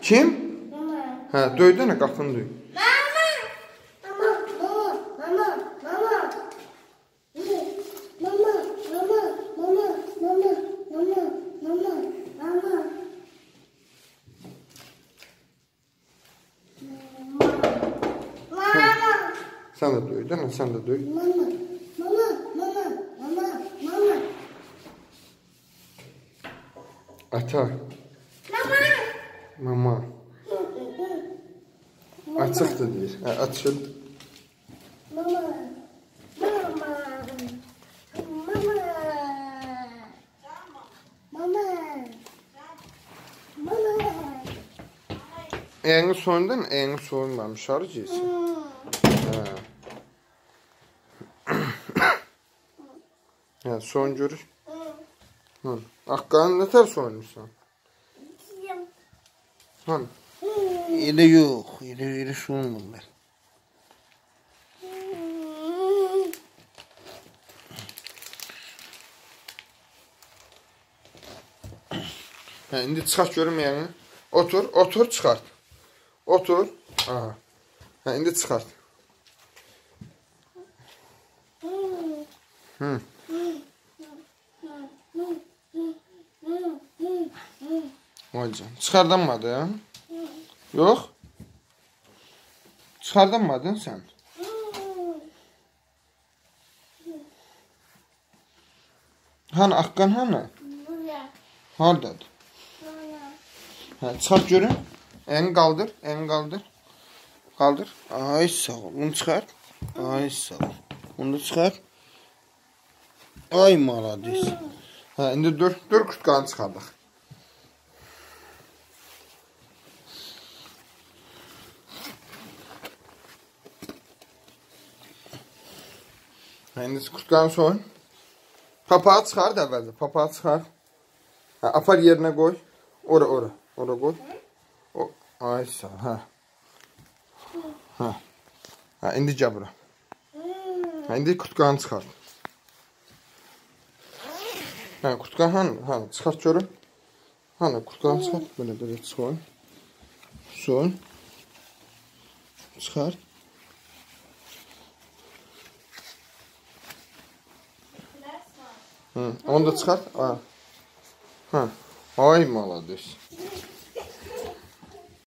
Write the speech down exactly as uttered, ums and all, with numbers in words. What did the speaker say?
Kim? Mama. Hə, döydənə qapını döy. Mama. Mama. Mama. Mama. Mama. Mama. Mama. Mama. Mama. Mama. Mama. Mama. Sən də döydənə, sən də döy. Mama. Mama. Mama. Mama. Mama. Ata. Mama. Mama. Açıqdır deyir. Hə, açıl. Mama. Mama. Mama. Mama. Mama. Əyini soyundan, əyini soyunmamış. Harı geysin? Hə. Hə, soyun görür. Hı. Haqqanı nə tər soyunursan? Hı. Elə yox, elə elə soyunmurlar. Hə, indi çıxart görüm yəni. Otur, otur, çıxart. Otur. Aha. Hə, indi çıxart. Hı. Hocam, çıxardanmadı ya? Yox? Çıxardanmadın sən? Hani, haqqan hani? Haradadır? Hə, çıxart görün. Əyini qaldır, əyini qaldır. Qaldır. Ay, sağ ol. Bunu çıxart. Ay, sağ ol. Bunu da çıxart. Ay, maladis. Hə, indi dur, dur kurtqanı çıxardaq. Hə, indi kurtqanı soyun. Papağı çıxart əvvəldə, papağı çıxart. Hə, apar yerinə qoy. Ora, ora, ora qoy. O, ay, sağ ol, hə. Hə, hə, indi gəl bura. Hə, indi kurtqanı çıxart. Hə, kurtqan hanı? Hə, çıxart görün. Hanı, kurtqanı çıxart. Belə, belə çıxoyun. Soyun. Çıxart. Hı, onu da çıxart. Hə. Hə. Ay, maladis.